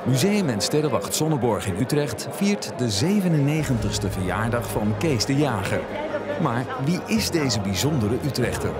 Museum en Sterrenwacht Sonneborg in Utrecht viert de 97ste verjaardag van Kees de Jager. Maar wie is deze bijzondere Utrechter?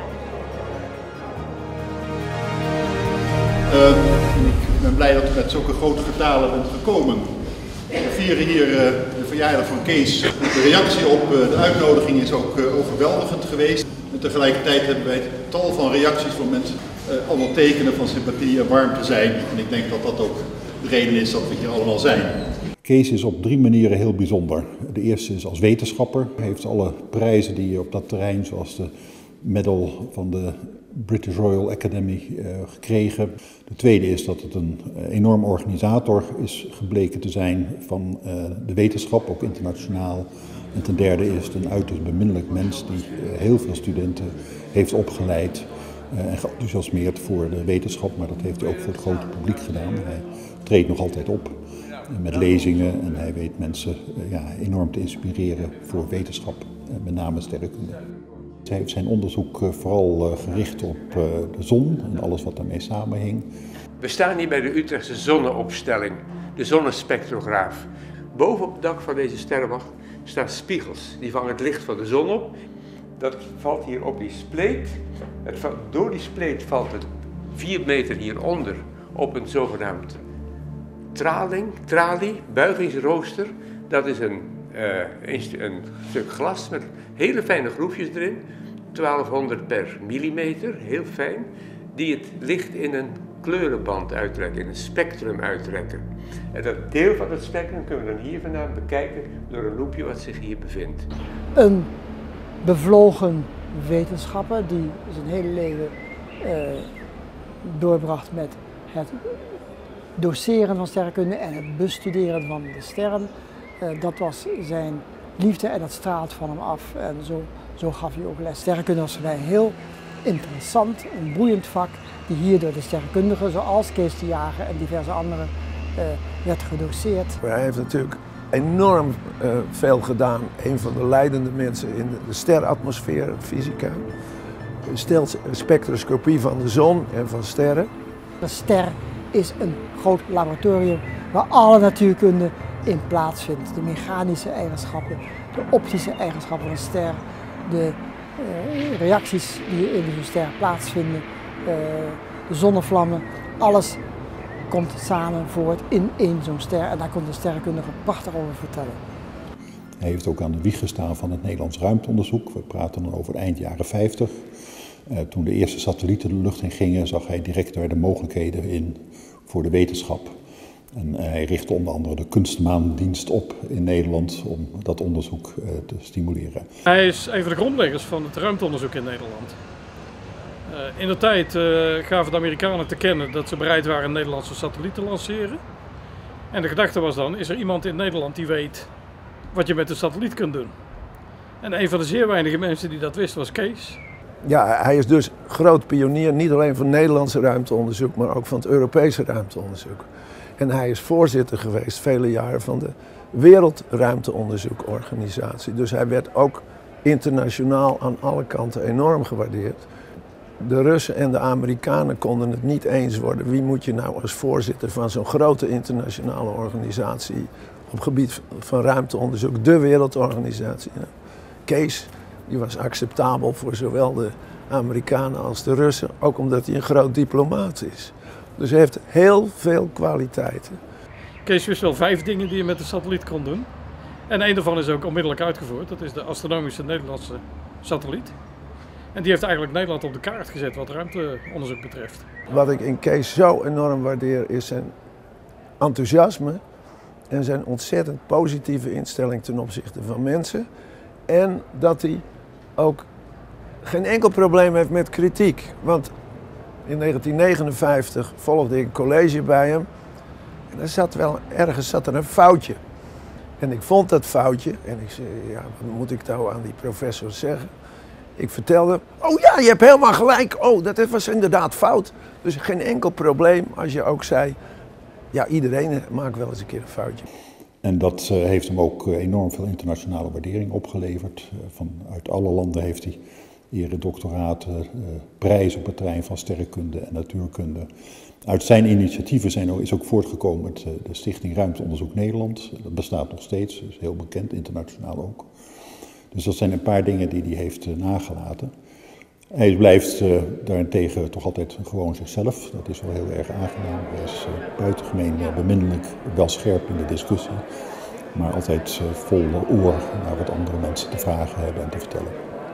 Ik ben blij dat u met zulke grote getalen bent gekomen. We vieren hier de verjaardag van Kees. De reactie op de uitnodiging is ook overweldigend geweest. En tegelijkertijd hebben wij tal van reacties van mensen allemaal tekenen van sympathie en warmte zijn. En ik denk dat dat ook de reden is dat we hier allemaal zijn. Kees is op 3 manieren heel bijzonder. De eerste is als wetenschapper. Hij heeft alle prijzen die je op dat terrein, zoals de medal van de British Royal Academy, gekregen. De tweede is dat het een enorm organisator is gebleken te zijn van de wetenschap, ook internationaal. En ten derde is het een uiterst beminnelijk mens die heel veel studenten heeft opgeleid en geenthousiasmeerd voor de wetenschap, maar dat heeft hij ook voor het grote publiek gedaan. Hij treedt nog altijd op met lezingen en hij weet mensen enorm te inspireren voor wetenschap, met name sterrenkunde. Hij heeft zijn onderzoek vooral gericht op de zon en alles wat daarmee samenhing. We staan hier bij de Utrechtse zonneopstelling, de zonnespectrograaf. Boven op het dak van deze sterrenwacht staan spiegels. Die vangen het licht van de zon op. Dat valt hier op die spleet. Door die spleet valt het 4 meter hieronder op een zogenaamd tralie, buigingsrooster. Dat is een stuk glas met hele fijne groefjes erin. 1200 per millimeter, heel fijn. Die het licht in een kleurenband uittrekken, in een spectrum uittrekken. En dat deel van het spectrum kunnen we dan hier vandaan bekijken door een loepje wat zich hier bevindt. Een bevlogen wetenschapper die zijn hele leven doorbracht met het doseren van sterrenkunde en het bestuderen van de sterren. Dat was zijn liefde en dat straalt van hem af. En zo gaf hij ook les. Sterrenkunde was voor mij heel interessant, een boeiend vak die hier door de sterrenkundigen zoals Kees de Jager en diverse anderen werd gedoseerd. Hij heeft natuurlijk enorm veel gedaan. Een van de leidende mensen in de sterrenatmosfeer, fysica. Spectroscopie van de zon en van sterren. De ster is een groot laboratorium waar alle natuurkunde in plaatsvindt. De mechanische eigenschappen, de optische eigenschappen van een ster, de reacties die in zo'n ster plaatsvinden, de zonnevlammen, alles komt samen voort in zo'n ster en daar komt de sterrenkundige prachtig over vertellen. Hij heeft ook aan de wieg gestaan van het Nederlands ruimteonderzoek. We praten dan over eind jaren 50. Toen de eerste satellieten de lucht in gingen, zag hij direct daar de mogelijkheden in voor de wetenschap. En hij richtte onder andere de Kunstmaandienst op in Nederland om dat onderzoek te stimuleren. Hij is een van de grondleggers van het ruimteonderzoek in Nederland. In de tijd gaven de Amerikanen te kennen dat ze bereid waren een Nederlandse satelliet te lanceren. En de gedachte was dan, is er iemand in Nederland die weet wat je met een satelliet kunt doen? En een van de zeer weinige mensen die dat wist was Kees. Ja, hij is dus groot pionier, niet alleen van het Nederlandse ruimteonderzoek, maar ook van het Europese ruimteonderzoek. En hij is voorzitter geweest vele jaren van de Wereldruimteonderzoekorganisatie. Dus hij werd ook internationaal aan alle kanten enorm gewaardeerd. De Russen en de Amerikanen konden het niet eens worden. Wie moet je nou als voorzitter van zo'n grote internationale organisatie op gebied van ruimteonderzoek, de wereldorganisatie? Kees, die was acceptabel voor zowel de Amerikanen als de Russen, ook omdat hij een groot diplomaat is. Dus hij heeft heel veel kwaliteiten. Kees wist wel 5 dingen die je met de satelliet kon doen. En een daarvan is ook onmiddellijk uitgevoerd. Dat is de astronomische Nederlandse satelliet. En die heeft eigenlijk Nederland op de kaart gezet wat ruimteonderzoek betreft. Wat ik in Kees zo enorm waardeer is zijn enthousiasme en zijn ontzettend positieve instelling ten opzichte van mensen. En dat hij ook geen enkel probleem heeft met kritiek. Want in 1959 volgde ik een college bij hem en ergens zat er een foutje. En ik vond dat foutje en ik zei, ja, wat moet ik nou aan die professor zeggen? Ik vertelde, oh ja, je hebt helemaal gelijk, oh, dat was inderdaad fout. Dus geen enkel probleem als je ook zei, ja, iedereen maakt wel eens een keer een foutje. En dat heeft hem ook enorm veel internationale waardering opgeleverd. Uit alle landen heeft hij eredoctoraten, prijzen op het terrein van sterrenkunde en natuurkunde. Uit zijn initiatieven is ook voortgekomen de Stichting Ruimteonderzoek Nederland. Dat bestaat nog steeds, is heel bekend, internationaal ook. Dus dat zijn een paar dingen die hij heeft nagelaten. Hij blijft daarentegen toch altijd gewoon zichzelf. Dat is wel heel erg aangenaam. Hij is buitengemeen beminnelijk, wel scherp in de discussie. Maar altijd vol oor naar wat andere mensen te vragen hebben en te vertellen.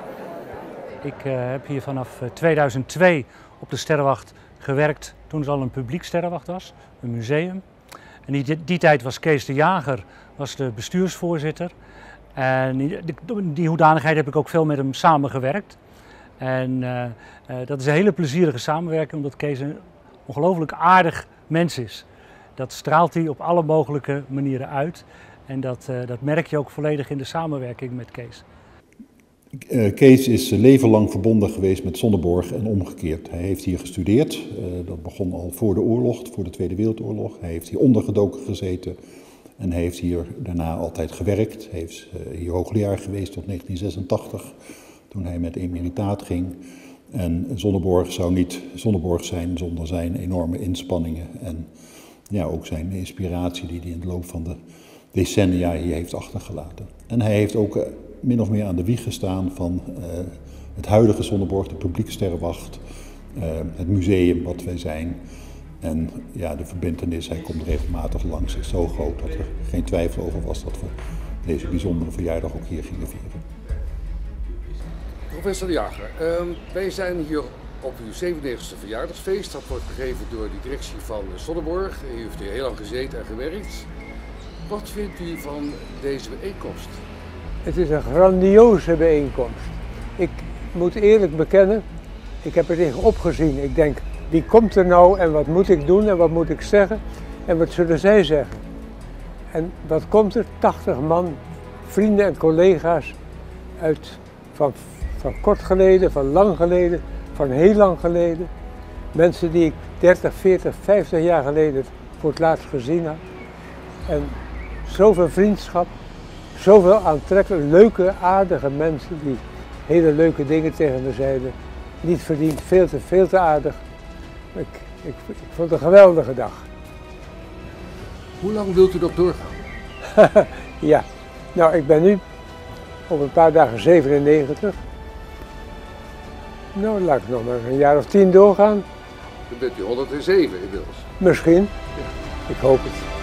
Ik heb hier vanaf 2002 op de Sterrenwacht gewerkt toen het al een publiek sterrenwacht was, een museum. En in die tijd was Kees de Jager de bestuursvoorzitter. En in die hoedanigheid heb ik ook veel met hem samengewerkt. En dat is een hele plezierige samenwerking, omdat Kees een ongelooflijk aardig mens is. Dat straalt hij op alle mogelijke manieren uit. En dat merk je ook volledig in de samenwerking met Kees. Kees is leven lang verbonden geweest met Sonneborg en omgekeerd. Hij heeft hier gestudeerd, dat begon al voor de oorlog, voor de Tweede Wereldoorlog. Hij heeft hier ondergedoken gezeten en hij heeft hier daarna altijd gewerkt. Hij is hier hoogleraar geweest tot 1986, toen hij met emeritaat ging. En Sonneborg zou niet Sonneborg zijn zonder zijn enorme inspanningen en ja, ook zijn inspiratie die hij in de loop van de decennia hier heeft achtergelaten. En hij heeft ook min of meer aan de wieg gestaan van het huidige Sonneborg, de publieke sterrenwacht, het museum wat wij zijn. En ja, de verbintenis, hij komt regelmatig langs, is zo groot dat er geen twijfel over was dat we deze bijzondere verjaardag ook hier gingen vieren. Professor De Jager, wij zijn hier op uw 97e verjaardagsfeest. Dat wordt gegeven door de directie van Sonneborg. U heeft hier heel lang gezeten en gewerkt. Wat vindt u van deze bijeenkomst? Het is een grandioze bijeenkomst. Ik moet eerlijk bekennen, ik heb er tegen opgezien. Ik denk, wie komt er nou en wat moet ik doen en wat moet ik zeggen en wat zullen zij zeggen? En wat komt er? 80 man, vrienden en collega's van kort geleden, van lang geleden, van heel lang geleden. Mensen die ik 30, 40, 50 jaar geleden voor het laatst gezien had. En zoveel vriendschap, zoveel aantrekkelijk, leuke, aardige mensen die hele leuke dingen tegen me zeiden. Niet verdiend, veel te aardig. Ik vond het een geweldige dag. Hoe lang wilt u nog doorgaan? Ja, nou ik ben nu op een paar dagen 97. Nou, laat ik nog maar een jaar of 10 doorgaan. Dan bent u 107 inmiddels. Misschien, ik hoop het.